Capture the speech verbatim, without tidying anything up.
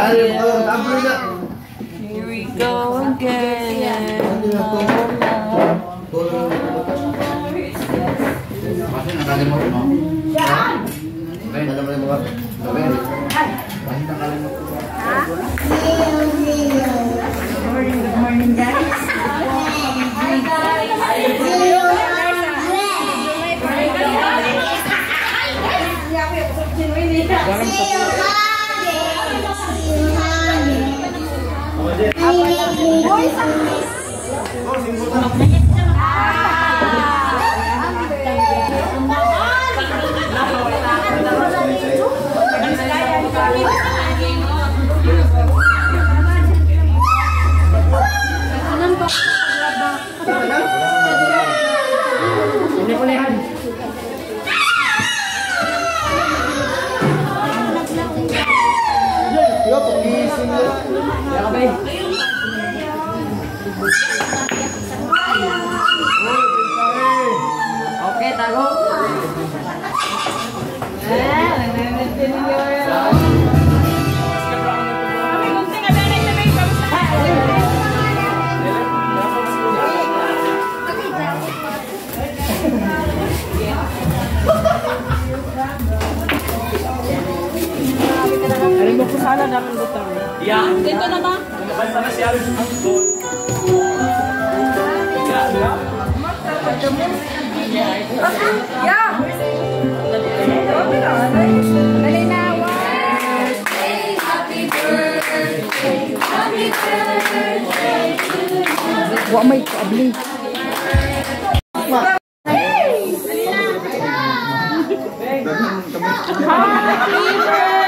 Here we go again. Good morning, guys. Hi, guys. Ini bolehan. Yo, pagising mo. Ya, kabay. Oke, tago. Eh, nanti nyo yan. Alam mo kung sana namin butang. Yeah. Dito na ba? Basta na siya. Yeah. Dali na. Happy birthday. Happy birthday. Wa may kabli. Happy birthday.